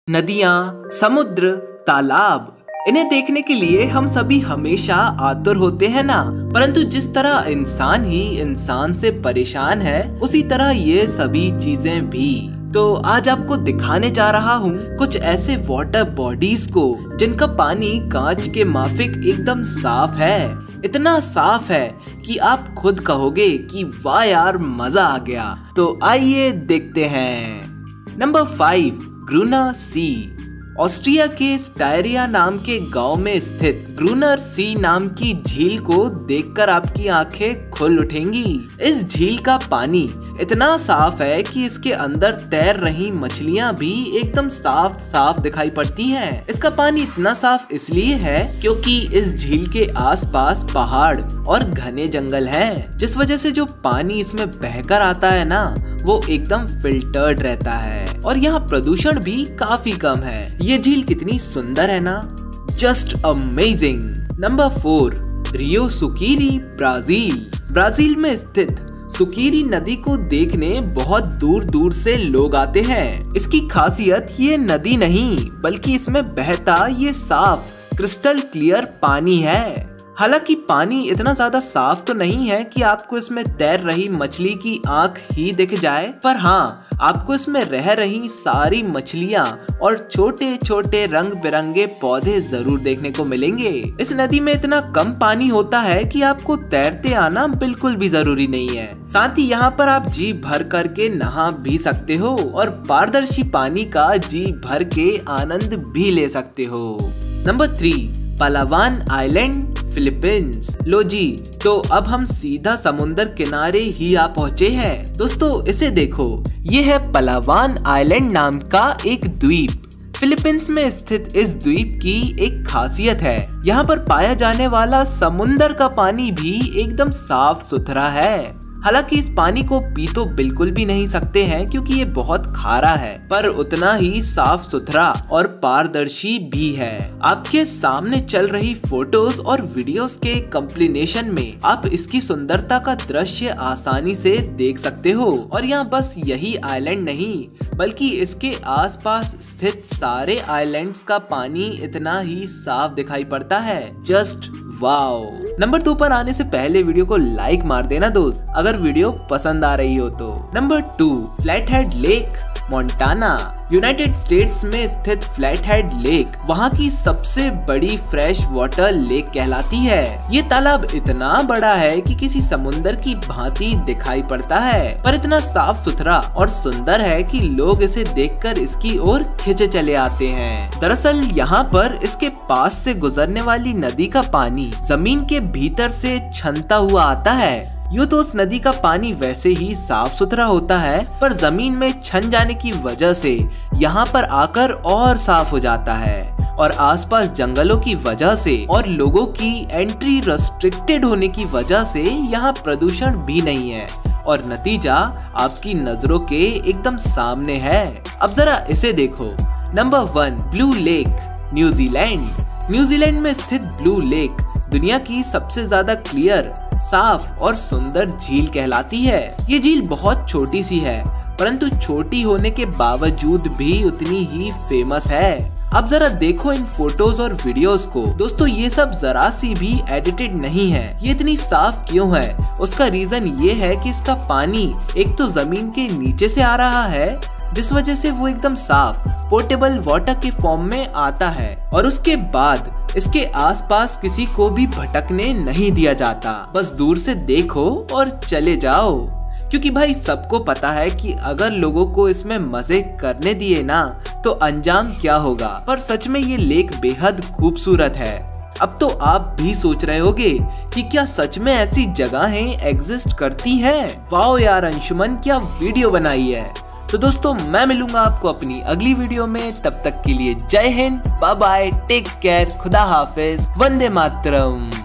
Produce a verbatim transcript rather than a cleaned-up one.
नदियाँ, समुद्र, तालाब, इन्हें देखने के लिए हम सभी हमेशा आतुर होते हैं ना। परंतु जिस तरह इंसान ही इंसान से परेशान है, उसी तरह ये सभी चीजें भी। तो आज आपको दिखाने जा रहा हूँ कुछ ऐसे वाटर बॉडीज को जिनका पानी कांच के माफिक एकदम साफ है। इतना साफ है कि आप खुद कहोगे कि वाह यार मजा आ गया। तो आइए देखते हैं। Number five, Gruner See. Austria के स्टायरिया नाम के गांव में स्थित ग्रूनर सी नाम की झील को देखकर आपकी आंखें खुल उठेंगी। इस झील का पानी इतना साफ है कि इसके अंदर तैर रही मछलियां भी एकदम साफ साफ दिखाई पड़ती हैं। इसका पानी इतना साफ इसलिए है क्योंकि इस झील के आसपास पहाड़ और घने जंगल हैं, जिस वजह से जो पानी इसमें बहकर आता है ना, वो एकदम फिल्टर्ड रहता है और यहाँ प्रदूषण भी काफी कम है। ये झील कितनी सुंदर है ना, just amazing. Number four, Rio Sucuri, Brazil. Brazil में स्थित सुकीरी नदी को देखने बहुत दूर दूर से लोग आते हैं। इसकी खासियत ये नदी नहीं बल्कि इसमें बहता ये साफ क्रिस्टल क्लियर पानी है। हालांकि पानी इतना ज्यादा साफ तो नहीं है कि आपको इसमें तैर रही मछली की आंख ही दिख जाए, पर हाँ आपको इसमें रह रही सारी मछलियाँ और छोटे छोटे रंग बिरंगे पौधे जरूर देखने को मिलेंगे। इस नदी में इतना कम पानी होता है कि आपको तैरते आना बिल्कुल भी जरूरी नहीं है। साथ ही यहाँ पर आप जी भर करके नहा भी सकते हो और पारदर्शी पानी का जी भर के आनंद भी ले सकते हो। Number three, Palawan island, Philippines. लो जी, तो अब हम सीधा समुंदर किनारे ही आ पहुँचे हैं। दोस्तों इसे देखो, ये है पलावान आइलैंड नाम का एक द्वीप। फिलीपींस में स्थित इस द्वीप की एक खासियत है, यहाँ पर पाया जाने वाला समुंदर का पानी भी एकदम साफ सुथरा है। हालांकि इस पानी को पी तो बिल्कुल भी नहीं सकते हैं क्योंकि ये बहुत खारा है, पर उतना ही साफ सुथरा और पारदर्शी भी है। आपके सामने चल रही फोटोज और वीडियोस के कॉम्बिनेशन में आप इसकी सुंदरता का दृश्य आसानी से देख सकते हो। और यहाँ बस यही आइलैंड नहीं बल्कि इसके आसपास स्थित सारे आइलैंड्स का पानी इतना ही साफ दिखाई पड़ता है। Just wow. नंबर टू पर आने से पहले वीडियो को लाइक मार देना दोस्त, अगर वीडियो पसंद आ रही हो तो। Number two, Flathead lake, Montana. United States में स्थित फ्लैटहेड लेक वहाँ की सबसे बड़ी फ्रेश वाटर लेक कहलाती है। ये तालाब इतना बड़ा है कि किसी समुंदर की भांति दिखाई पड़ता है, पर इतना साफ सुथरा और सुंदर है कि लोग इसे देखकर इसकी ओर खिंचे चले आते हैं। दरअसल यहाँ पर इसके पास से गुजरने वाली नदी का पानी जमीन के भीतर से छनता हुआ आता है। यूँ तो उस नदी का पानी वैसे ही साफ सुथरा होता है, पर जमीन में छन जाने की वजह से यहाँ पर आकर और साफ हो जाता है। और आसपास जंगलों की वजह से और लोगों की एंट्री रेस्ट्रिक्टेड होने की वजह से यहाँ प्रदूषण भी नहीं है और नतीजा आपकी नजरों के एकदम सामने है। अब जरा इसे देखो। Number one, blue lake, New Zealand. New Zealand में स्थित ब्लू लेक दुनिया की सबसे ज्यादा क्लियर, साफ और सुंदर झील कहलाती है। ये झील बहुत छोटी सी है, परंतु छोटी होने के बावजूद भी उतनी ही फेमस है। अब जरा देखो इन फोटोज और वीडियोस को। दोस्तों ये सब जरा सी भी एडिटेड नहीं है। ये इतनी साफ क्यों है? उसका रीजन ये है कि इसका पानी एक तो जमीन के नीचे से आ रहा है, जिस वजह से वो एकदम साफ पोर्टेबल वाटर के फॉर्म में आता है, और उसके बाद इसके आसपास किसी को भी भटकने नहीं दिया जाता। बस दूर से देखो और चले जाओ, क्योंकि भाई सबको पता है कि अगर लोगों को इसमें मजे करने दिए ना तो अंजाम क्या होगा। पर सच में ये लेक बेहद खूबसूरत है। अब तो आप भी सोच रहे होगे कि क्या सच में ऐसी जगहें एग्जिस्ट करती हैं? वाओ यार अंशुमन, क्या वीडियो बनाई है। तो दोस्तों मैं मिलूंगा आपको अपनी अगली वीडियो में, तब तक के लिए जय Hind, bye bye, take care, खुदा हाफिज, वंदे मातरम।